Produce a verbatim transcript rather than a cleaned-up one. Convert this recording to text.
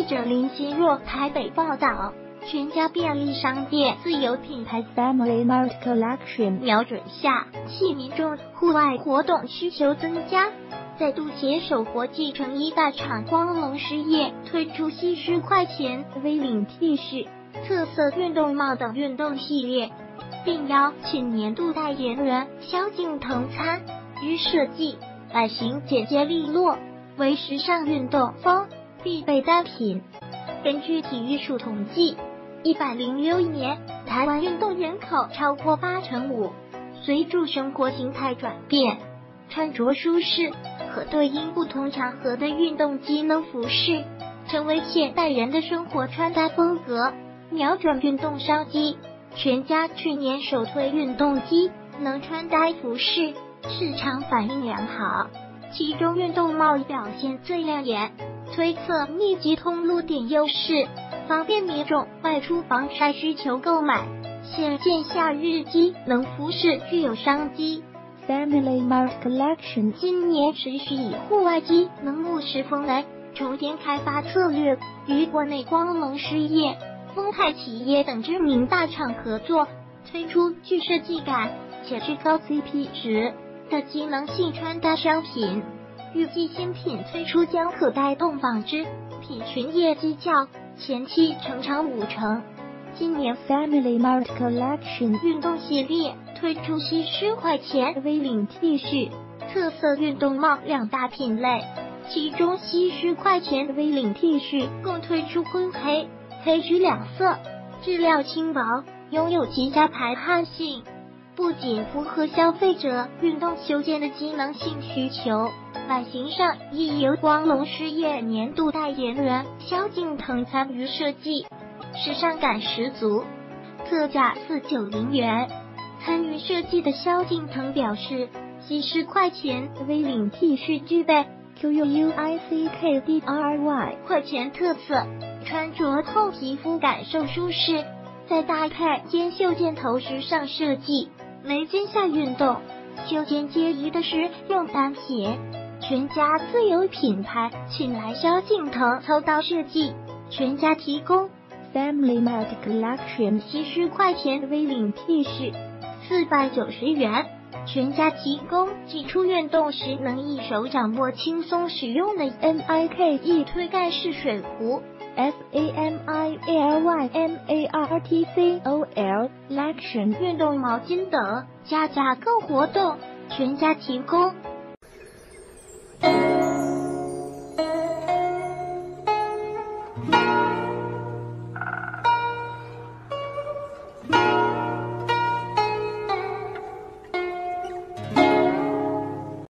者林心若台北报道。全家便利商店自有品牌 Family Mart Collection 瞄准下，系民众户外活动需求增加，再度携手国际成衣大厂光隆实业推出吸湿快钱 V 领 T 恤、特色运动帽等运动系列，并邀请年度代言人萧敬腾参与设计，版型简洁利落，为时尚运动风必备单品。根据体育署统计，一百零六年，台湾运动人口超过八成五。随着生活形态转变，穿着舒适和对应不同场合的运动机能服饰，成为现代人的生活穿搭风格。瞄准运动商机，全家去年首推运动机能穿搭服饰，市场反应良好。其中运动帽表现最亮眼，推测密集通路点优势，方便民众外出防晒需求购买。现见夏日机能服饰具有商机。Family Mart Collection 今年持续以户外机能务实风来重点开发策略，与国内光隆实业、丰泰企业等知名大厂合作，推出具设计感且具高 C P 值的机能性穿搭商品。预计新品推出将可带动纺织品群业绩较前期成长五成。今年 Family Mart Collection 运动系列推出吸湿快钱 V 领 T 恤、特色运动帽两大品类，其中吸湿快钱 V 领 T 恤共推出灰黑、黑橘两色，质料轻薄，拥有极佳排汗性，不仅符合消费者运动休闲的机能性需求，版型上亦由光隆实业年度代言人萧敬腾参与设计，时尚感十足，特价四百九十元。参与设计的萧敬腾表示，吸湿快钱 V 领 T 恤具备 Q U U I C K D R Y 快钱特色，穿着后皮肤感受舒适，再搭配肩袖箭头时尚设计，没肩下运动，袖间皆宜的实用单品。全家自有品牌请来萧敬腾操刀设计，全家提供 Family Mart Collection 吸湿快钱 V 领 T 恤四百九十元，全家提供挤出运动时能一手掌握轻松使用的 M I K E 推盖式水壶 F A M I L Y M A R T C O L Collection 运动毛巾等，加价购活动，全家提供